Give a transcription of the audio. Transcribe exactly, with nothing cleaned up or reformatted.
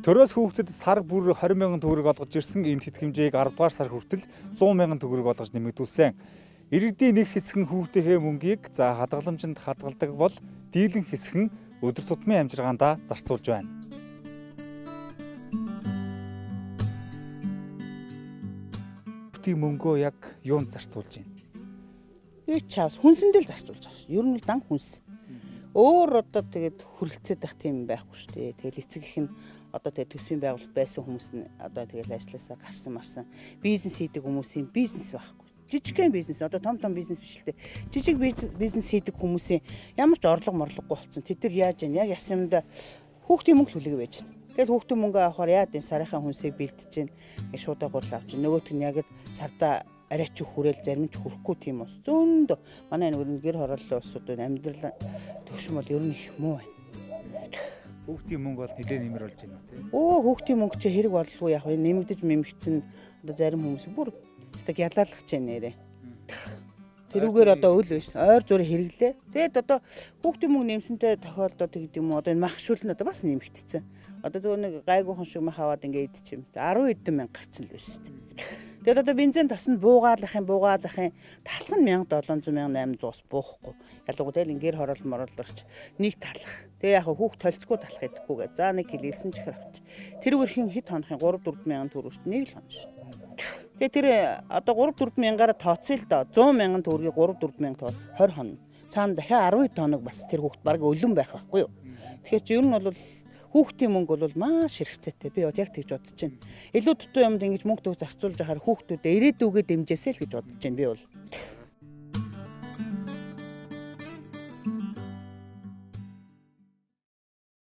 Төрөөс хүүхдэд сар бүр двадцать мянган төгрөг олгож ирсэн энэ тэтгэх хэмжээг аравдугаар сар хүртэл сто мянган төгрөг олгож нэмэгдүүлсэн. Иргэдийн нэг хэсэг нь хүүхдийнхээ мөнгийг за хадгаламжинд хадгалдаг бол дийлэн хэсэг нь өдөр тутмын амжиргаандаа зарцуулж байна. Хүүхдийн мөнгөө яг юунд зарцуулж байна? Юу ч чаас хүнсэндээ л зарцуулж байгаа шүү. Ер нь дан хүнс. Өөр одоо тэгээд хөрөлцөд байх тийм байхгүй шүү дээ. Тэгэл эцэг их нь одоо тэгээд төсвийн байгуулалт байсан хүмүүс нь одоо тэгэл ажлаасаа гарсан марсан бизнес хийдэг хүмүүсийн бизнес байхгүй. Жижигхэн бизнес одоо том том бизнес биш л дээ. Жижиг бизнес хийдэг хүмүүсийн ямар ч орлого морлогогүй болсон. Тэд нар яаж яа яг ясамд хүүхдийн мөнгө хүлээг байж байна. Тэгэл хүүхдийн мөнгө авахаар яа гэдэг сарынхаа хүнсийг бэлдэж чинь шуудаа гурлаа авч. Нөгөөт нь яг сарда арай ч хүрээл зарим ч хүрэхгүй тийм ус. Зөнд манай нэг гэр хорооллын усууд амьдрал төвшин бол ер нь их муу байна. Хүүхдийн мөнгө бол нэлээд нэмэр болж байна уу тийм? Оо хүүхдийн мөнгө чи хэрэг боллоо яг нэмэгдэж мэмэгцэн одоо зарим хүмүүс бүр стаг ялаалгach байна нэрэ. Тэрүүгээр одоо өл биш. Ойр зур хэрэглээ. Тэгэд одоо хүүхдийн мөнгө нэмсэнтэй тохиолдоод гэдэг юм уу одоо энэ махшуул нь одоо бас нэмэгдсэн. Одоо зөв нэг гайгүйхан шиг мах аваад ингээд идчихэм. десять эдэн мянга гарцсан л байна шүү дээ. Тэгээд одоо бензин тоснд буугаалахын буугаалахын талх нь мянга долоон зуун мянга восемь зуус буухгүй. Ялангуяа тэгэл ингээр хороол мороолорч нэг талх. Тэгээ яг хүүхд толцгүй талх идэхгүйгээ. За нэг хилэлсэн чихэр авч. Тэрүүгээр хин хит хонохын три четыре мянган төгрөгч нэг л хонож. Тэгээ тэр одоо три четыре мянгаараа тооцъё л доо. сто мянган төгрөгийг три четыре мянга тоо двадцать хоног. Цаана дахиад десять хоног бас тэр хүүхд баг өлөн байх байхгүй юу. Тэгэхээр чи ер нь бол хүүхдийн мөнгө бол маш хэрэгцээтэй. Би яг тэгж бодож байна. Илүү дутуу юмд ингэж мөнгө төгс зарцуулж байхаар хүүхдүүдэд ирээдүгээ дэмжээсэй л гэж бодож байна би бол.